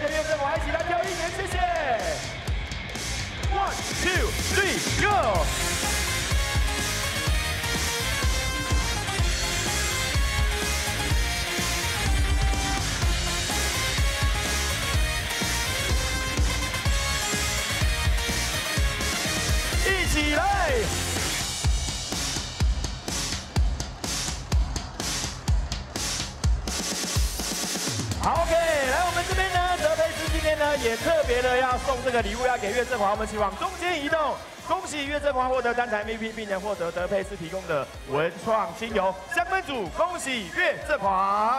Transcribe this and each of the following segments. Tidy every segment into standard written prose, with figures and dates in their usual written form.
着岳振华一起来跳1年，谢谢。1、2、3、Go！ 一起来！好 ，OK， 来我们这边呢，德佩斯今天呢也特别的要送这个礼物要给岳振华，我们请往中间移动。恭喜岳振华获得单场 MVP， 并且获得德佩斯提供的文创精油香氛组，恭喜岳振华。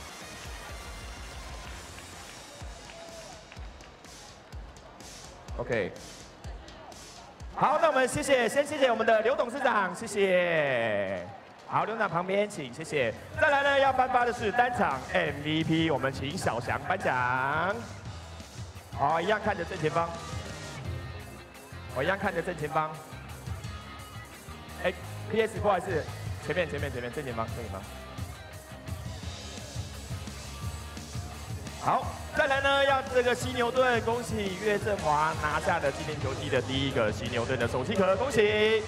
OK， 好，那我们先谢谢我们的刘董事长，谢谢。好，刘董事长旁边请，谢谢。再来呢，要颁发的是单场 MVP， 我们请小翔颁奖。好，一样看着正前方。我一样看着正前方。哎 ，PS 不好意思，前面正前方。好，再来呢，要这个犀牛盾，恭喜岳振华拿下了今年球季的第1个犀牛盾的手气壳，恭喜！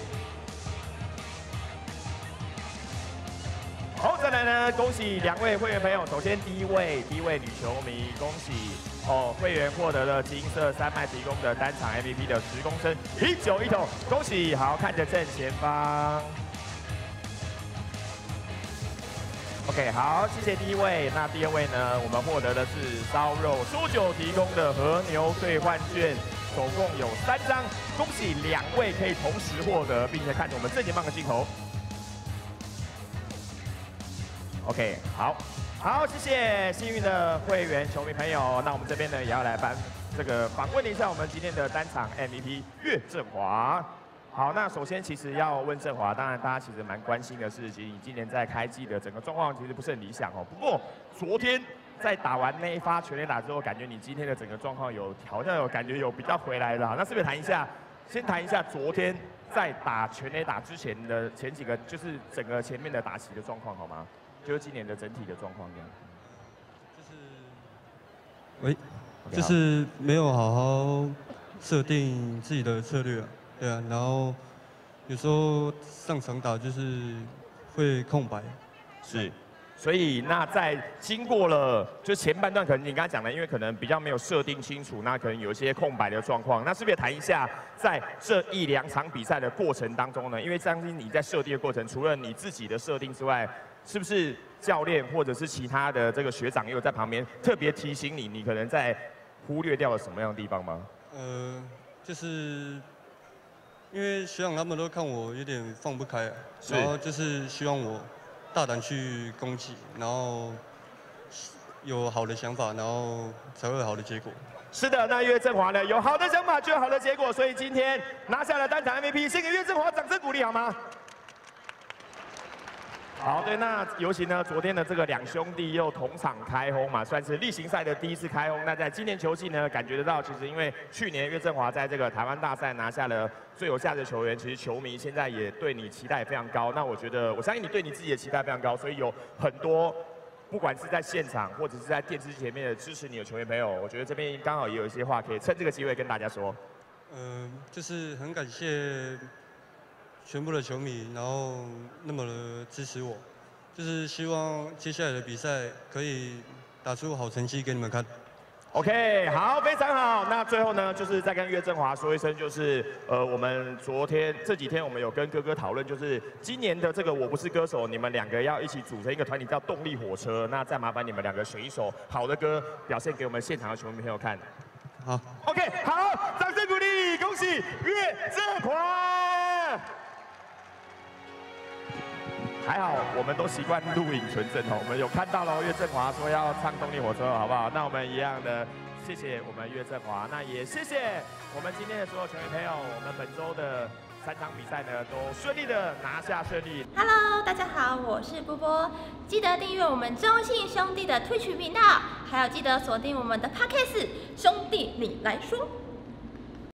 好，再来呢，恭喜2位会员朋友。首先第一位女球迷，恭喜会员获得了金色3麦提供的单场 MVP 的10公升啤酒1桶，恭喜！好，看着正前方。 OK， 好，谢谢第一位。那第2位呢？我们获得的是烧肉苏酒提供的和牛兑换券，总共有3张，恭喜2位可以同时获得，并且看着我们正前方的镜头。OK， 好，谢谢幸运的会员球迷朋友。那我们这边呢也要来访问一下我们今天的单场 MVP 岳振华。 好，那首先其实要问振华，当然大家其实蛮关心的是，其实你今年在开季的整个状况其实不是很理想哦。不过昨天在打完那一发全垒打之后，感觉你今天的整个状况好像有感觉有比较回来了。那是不是先谈一下昨天在打全垒打之前的前几个，就是整个前面的打席的状况好吗？就是今年的整体的状况这样。 就是没有好好设定自己的策略啊。 对啊，然后有时候上场打就是会空白， 是，所以那在经过了就前半段，可能你刚刚讲的，因为可能比较没有设定清楚，那可能有一些空白的状况，那是不是也谈一下在这1、2场比赛的过程当中呢？因为相信你在设定的过程，除了你自己的设定之外，是不是教练或者是其他的这个学长也有在旁边特别提醒你，你可能在忽略掉了什么样的地方吗？ 就是。 因为学长他们都看我有点放不开，然后就是希望我大胆去攻击，然后有好的想法，然后才会有好的结果。 是的，那岳振华呢？有好的想法就有好的结果，所以今天拿下了单场 MVP， 献给岳振华，掌声鼓励好吗？好，对，那尤其呢，昨天的这个2兄弟又同场开轰嘛，算是例行赛的第1次开轰。那在今年球季呢，感觉得到，其实因为去年岳振华在这个台湾大赛拿下了最有价值球员，其实球迷现在也对你期待也非常高。那我相信你对你自己的期待非常高，所以有很多不管是在现场或者是在电视前面的支持你的球员朋友，我觉得这边刚好也有一些话可以趁这个机会跟大家说。 就是很感谢。 全部的球迷，然后那么的支持我，就是希望接下来的比赛可以打出好成绩给你们看。 OK， 好，非常好。那最后呢，就是再跟岳振华说一声，就是我们这几天我们有跟哥哥讨论，就是今年的这个我不是歌手，你们2个要一起组成一个团体叫动力火车。那再麻烦你们2个选一首好的歌，表现给我们现场的球迷朋友看。 好 ，OK， 好，掌声鼓励，恭喜岳振华。 还好，我们都习惯录影存证哦。我们有看到了岳振华说要唱动力火车，好不好？那我们一样的，谢谢我们岳振华，那也谢谢我们今天的所有球员朋友。我们本周的3场比赛呢，都顺利的拿下胜利。 Hello， 大家好，我是波波，记得订阅我们中信兄弟的Twitch频道，还有记得锁定我们的 Podcast， 兄弟你来说。